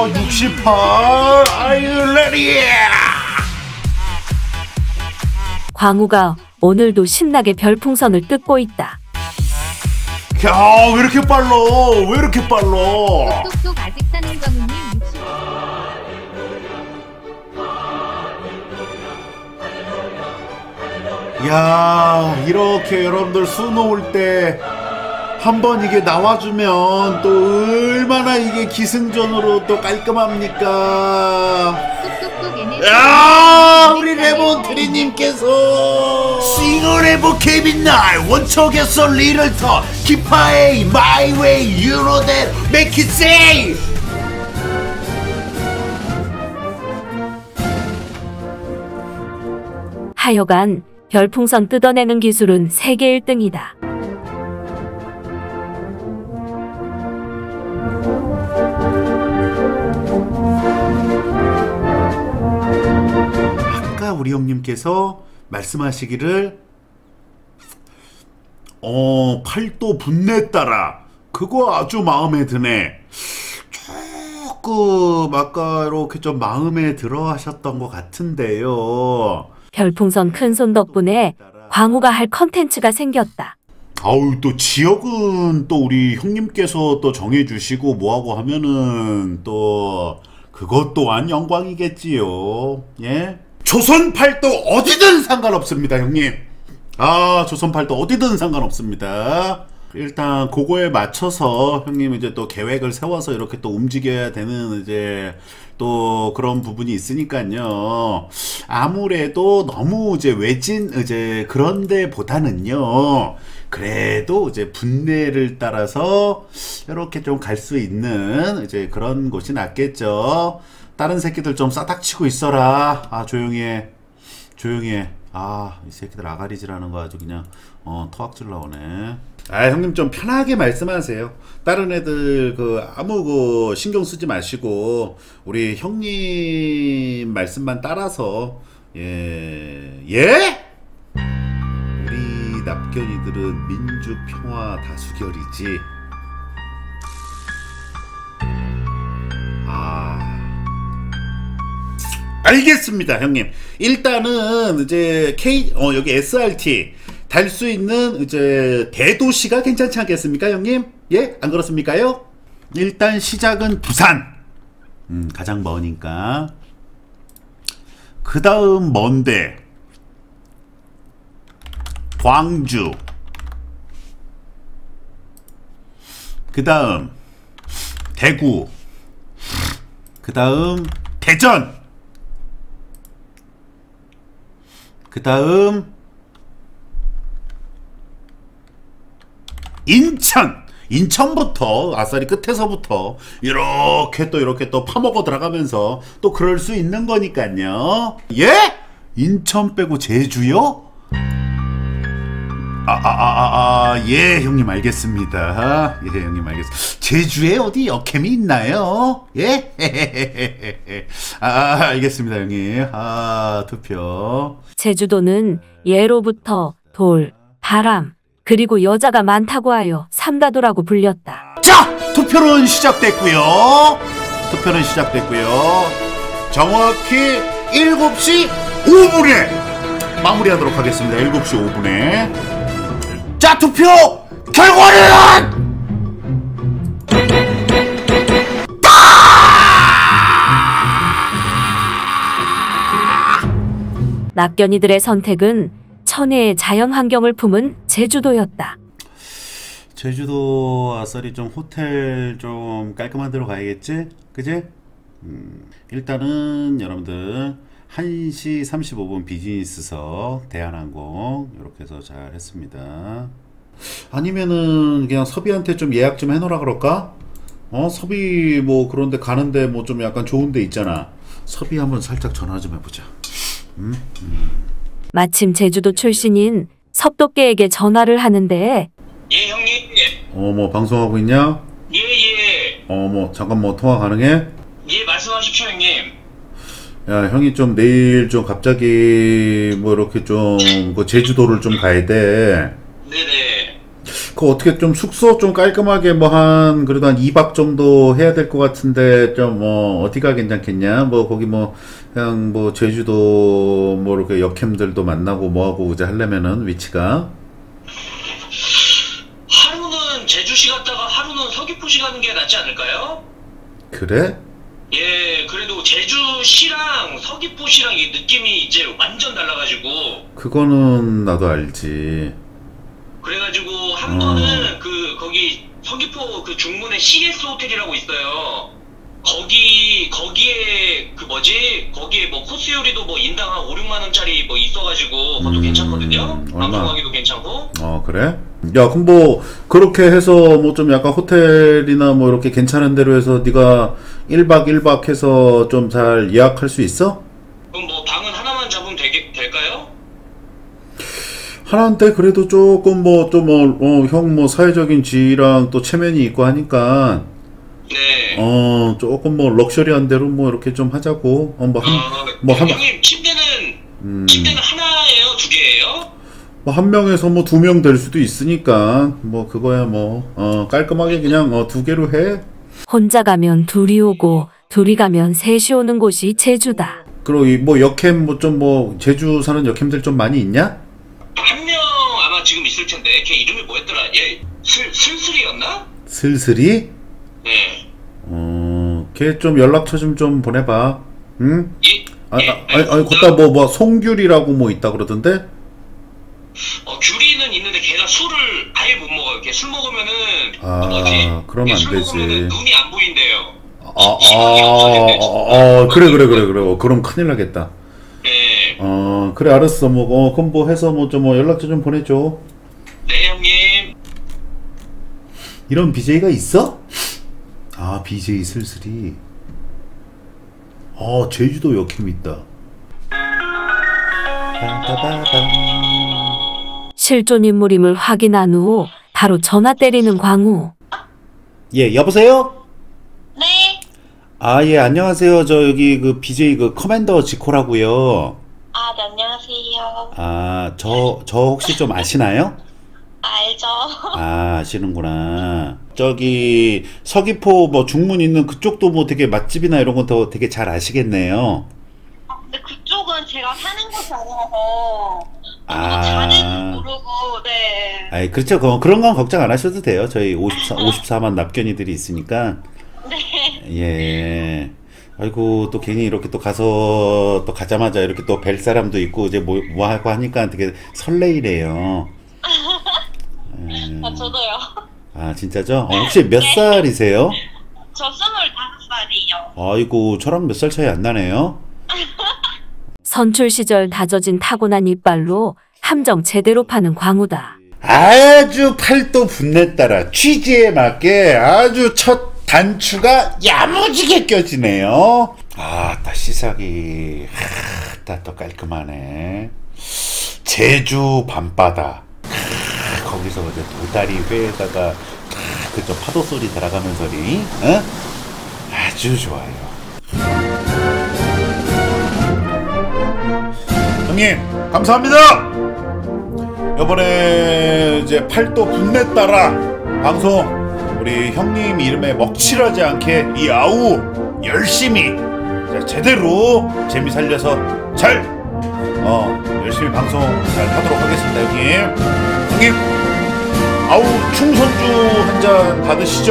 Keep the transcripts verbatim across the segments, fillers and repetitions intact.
육십팔 Are you ready? 광우가 오늘도 신나게 별풍선을 뜯고 있다. 야, 왜 이렇게 빨라? 왜 이렇게 빨라? 똑똑똑 아직 사는 광우님 육십. 야, 이렇게 여러분들 수 놓을 때 한번 이게 나와주면 또 얼마나 이게 기승전으로 또 깔끔합니까? 똑똑똑 에너지. 야, 우리 레몬트리님께서 싱어 레몬 케빈 날 원척에서 리를터 기파에이 마이 웨이 유로 댄 메이크 잇 세이. 하여간 별풍선 뜯어내는 기술은 세계 일 등이다. 아까 우리 형님께서 말씀하시기를 어 팔도 분내 따라 그거 아주 마음에 드네. 조금 아까 이렇게 좀 마음에 들어 하셨던 것 같은데요. 별풍선 큰손 덕분에 광우가 할 컨텐츠가 생겼다. 아우, 또 지역은 또 우리 형님께서 또 정해주시고 뭐하고 하면은 또 그것 또한 영광이겠지요. 예? 조선팔도 어디든 상관없습니다, 형님. 아, 조선팔도 어디든 상관없습니다. 일단 그거에 맞춰서 형님 이제 또 계획을 세워서 이렇게 또 움직여야 되는 이제 또 그런 부분이 있으니까요. 아무래도 너무 이제 외진 이제 그런 데보다는요. 그래도 이제 분내를 따라서 이렇게 좀 갈 수 있는 이제 그런 곳이 낫겠죠. 다른 새끼들 좀 싸닥치고 있어라. 아, 조용히 해. 조용히 해. 아, 이 새끼들 아가리질하는 거 아주 그냥 어 토악질 나오네. 아, 형님 좀 편하게 말씀하세요. 다른 애들 그 아무 그 신경 쓰지 마시고 우리 형님 말씀만 따라서 예 예? 우리 납견이들은 민주 평화 다수결이지. 아, 알겠습니다, 형님. 일단은 이제 K 어 여기 에스알티 달 수 있는 이제 대도시가 괜찮지 않겠습니까, 형님? 예? 안 그렇습니까요? 일단 시작은 부산. 음, 가장 머니까. 그 다음 먼데 광주. 그 다음 대구. 그 다음 대전. 그 다음 인천. 인천부터 아싸리 끝에서부터 이렇게 또 이렇게 또 파먹어 들어가면서 또 그럴 수 있는 거니까요. 예? 인천 빼고 제주요? 아, 아, 아, 아, 아, 예, 형님 알겠습니다. 예, 형님 알겠습니다. 제주에 어디 역캠이 있나요? 예? 아, 알겠습니다, 형님. 아, 투표. 제주도는 예로부터 돌, 바람, 그리고 여자가 많다고 하여 삼다도라고 불렸다. 자! 투표는 시작됐고요. 투표는 시작됐고요. 정확히 일곱 시 오 분에 마무리하도록 하겠습니다. 일곱 시 오 분에. 자, 투표 결과는 납견이들의 선택은 천혜의 자연 환경을 품은 제주도였다. 제주도 아싸리 좀 호텔 좀 깔끔한 데로 가야겠지? 그지? 음, 일단은 여러분들 한 시 삼십오 분 비즈니스석 대한항공 이렇게 해서 잘 했습니다. 아니면은 그냥 섭이한테 좀 예약 좀 해놓으라 그럴까? 어? 섭이 뭐 그런데 가는데 뭐 좀 약간 좋은 데 있잖아. 섭이 한번 살짝 전화 좀 해보자. 음? 음. 마침 제주도 출신인 섭도깨에게 전화를 하는데 예, 형님. 어, 뭐 방송하고 있냐? 예, 예. 어, 뭐 잠깐 뭐 통화 가능해? 예, 말씀하십시오, 형님. 야, 형이 좀 내일 좀 갑자기 뭐 이렇게 좀 그 제주도를 좀 가야 돼. 네네. 그 어떻게 좀 숙소 좀 깔끔하게 뭐 한 그래도 한 이 박 정도 해야 될 것 같은데 좀 뭐 어디가 괜찮겠냐? 뭐 거기 뭐 그냥 뭐 제주도 뭐 이렇게 역캠들도 만나고 뭐하고 이제 하려면은 위치가 하루는 제주시 갔다가 하루는 서귀포시 가는 게 낫지 않을까요? 그래? 예, 그래도 제주시랑 서귀포시랑 이 느낌이 이제 완전 달라가지고 그거는 나도 알지. 그래가지고 한 번은 그 거기 서귀포 그 중문에 씨에스 호텔이라고 있어요. 거기 거기에 그 뭐지 거기에 뭐 코스 요리도 뭐 인당 한 오, 육만 원짜리 뭐 있어가지고 그것도 음, 괜찮거든요. 얼마? 방송하기도 괜찮고. 어 그래? 야 그럼 뭐 그렇게 해서 뭐 좀 약간 호텔이나 뭐 이렇게 괜찮은 데로 해서 네가 일 박 일 박 해서 좀 잘 예약할 수 있어? 그럼 뭐 방은 하나만 잡으면 되게, 될까요? 하나인데 그래도 조금 뭐 좀 뭐 형 뭐 사회적인 지위랑 또 체면이 있고 하니까 네. 어 조금 뭐 럭셔리한 대로 뭐 이렇게 좀 하자고. 어 뭐 한 어, 뭐 한 형님 침대는 음, 침대는 하나예요, 두 개예요? 뭐 한 명에서 뭐 두 명 될 수도 있으니까 뭐 그거야 뭐 어 깔끔하게 그냥 어 두 개로 해. 혼자 가면 둘이 오고 둘이 가면 셋이 오는 곳이 제주다. 그리고 이 뭐 역캠 뭐 좀 뭐 제주 사는 역캠들 좀 많이 있냐? 한 명 아마 지금 있을 텐데 걔 이름이 뭐였더라? 얘 슬 슬슬이었나? 슬슬이? 네. 어, 걔 좀 연락처 좀 좀 보내봐. 응? 예? 아, 예? 아, 아니, 아니, 걷다 뭐, 뭐, 송귤이라고 뭐 있다 그러던데? 어, 규리는 있는데 걔가 술을 아예 못 먹어요. 걔 술 먹으면은 아, 그 뭐지? 그러면 걔 안 술 되지. 먹으면은 눈이 안 보인대요. 아, 아, 아, 아, 그래, 그래, 그래, 그래. 어, 그럼 큰일 나겠다. 네. 어, 그래, 알았어. 뭐, 어, 그럼 뭐 해서 뭐 좀 뭐 연락처 좀 보내줘. 네, 형님. 이런 비제이가 있어? 아, 비제이 슬슬이. 어, 제주도 역캠 있다. 실존 인물임을 확인한 후 바로 전화 때리는 광우. 예, 여보세요? 네. 아, 예, 안녕하세요. 저 여기 그 비제이 그 커맨더 지코라고요. 아, 네, 안녕하세요. 아, 저, 저 혹시 좀 아시나요? 알죠? 아, 아시는구나. 저기 서귀포 뭐 중문 있는 그쪽도 뭐 되게 맛집이나 이런 건 더 되게 잘 아시겠네요. 근데 그쪽은 제가 사는 곳이 아니라서 아. 자리는 모르고, 네. 아이, 그렇죠. 그- 그런 건 걱정 안 하셔도 돼요. 저희 오십사, 오십사만 납견이들이 있으니까. 네. 예. 아이고, 또 괜히 이렇게 또 가서 또 가자마자 이렇게 또 뵐 사람도 있고 이제 뭐, 뭐 하고 하니까 되게 설레이래요. 예. 아, 저도요. 아, 진짜죠? 어, 혹시 몇 살이세요? 저 스물다섯 살이요. 아이고, 저랑 몇 살 차이 안 나네요. 선출 시절 다져진 타고난 이빨로 함정 제대로 파는 광우다. 아주 팔도 분내 따라 취지에 맞게 아주 첫 단추가 야무지게 껴지네요. 아, 따 시작이 하, 따 또 깔끔하네. 제주 밤바다. 하, 거기서 이제 도다리 회에다가 그저 파도 소리 들어가는 소리, 어? 아주 좋아요. 형님, 감사합니다. 이번에 이제 팔도 분내 따라 방송 우리 형님 이름에 먹칠하지 않게 이 아우 열심히 제대로 재미 살려서 잘 어 열심히 방송 잘 하도록 하겠습니다. 형님 형님 아우 충선주 한 잔 받으시죠.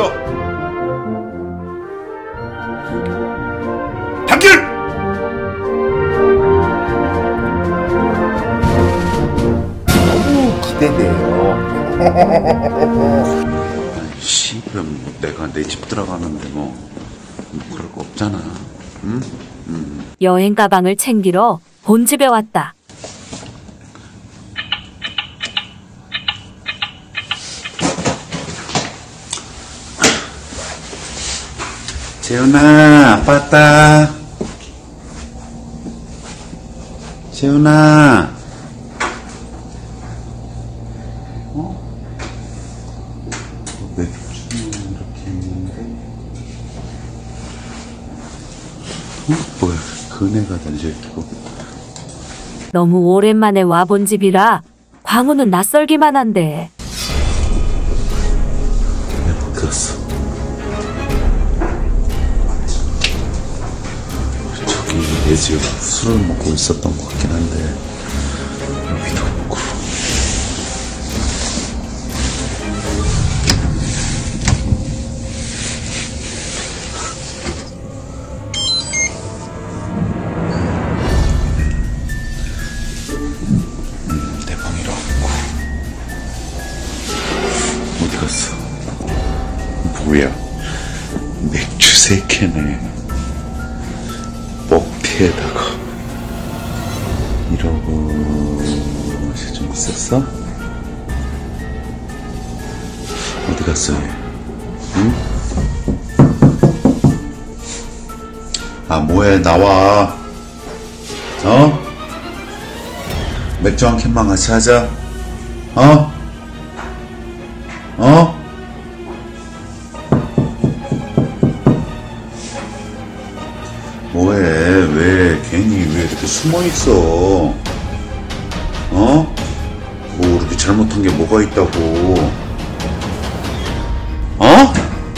한길 너무 기대돼요. 아이, 씨발, 뭐, 내가 내 집 들어가는데 뭐, 뭐 그럴 거 없잖아. 응? 여행 가방을 챙기러 본집에 왔다. 재훈아, 아빠 왔다. 재훈아. 어? 맥주는 이렇게 있는데. 어? 뭐야, 그네가 달려있고. 너무 오랜만에 와본 집이라 광우는 낯설기만 한데 돼지가 술을 먹고 있었던 것 같긴 한데 여기도 없고. 음, 내 방이라 없고. 어디 갔어? 뭐야? 맥주 세 캔에 먹태에다가 이러고 맛이 좀 있었어? 어디 갔어 얘? 응? 아 뭐해 나와. 어? 맥주 한 캔만 같이 하자. 어? 어? 뭐해? 왜 괜히 왜 이렇게 숨어있어? 어? 뭐 이렇게 잘못한 게 뭐가 있다고? 어?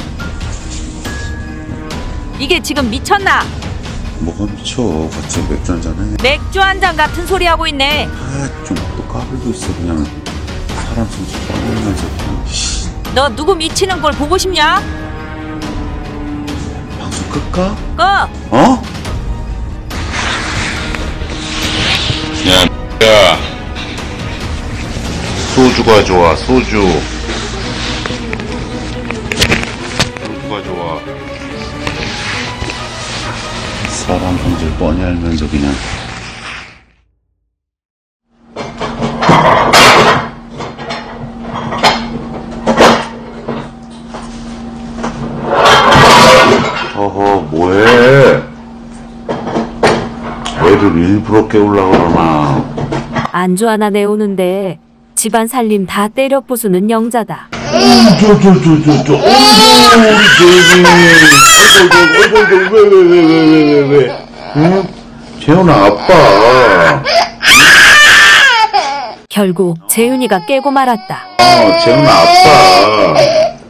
이게 지금 미쳤나? 뭐가 미쳐? 같이 맥주 한잔 해. 맥주 한 잔 같은 소리 하고 있네. 아, 좀 또 까불고 있어 그냥. 사람 손수 빠르면서 그냥. 씨. 너 누구 미치는 걸 보고 싶냐? 방송 끌까? 꺼. 어? 야, 야, 소주가 좋아, 소주. 소주가 좋아. 사람 성질 뻔히 알면서 그냥. 어허, 뭐해? 애들 일부러 깨우려고 그러나. 안주 하나 내오는데 집안 살림 다 때려 부수는 영자다. 저, 저, 저, 저, 저, 어이구, 우리 재훈이. 어이구, 어이구, 왜, 왜, 왜, 왜, 왜, 왜, 왜. 응? 재훈아, 아빠. 결국 재윤이가 깨고 말았다. 어, 재훈아, 아빠.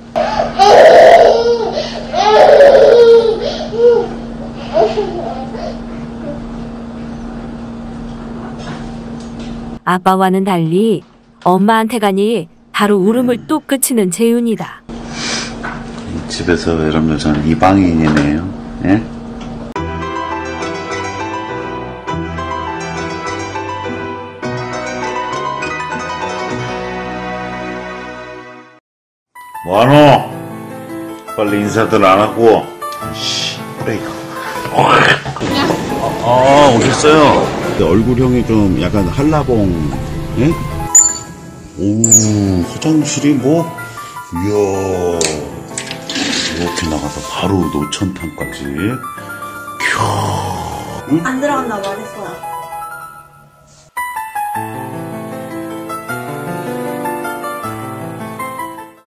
아빠와는 달리 엄마한테 가니 바로 울음을 뚝 그치는 재윤이다. 집에서 이런 여자는 이방인이네요. 예? 뭐하노? 빨리 인사들 안 하고. 씨, 그래 이거. 아, 아, 오셨어요? 얼굴형이 좀 약간 한라봉. 예? 오, 화장실이 뭐? 이야. 이렇게 나가서 바로 노천탕까지. 캬. 응? 안 들어간다고 말했어.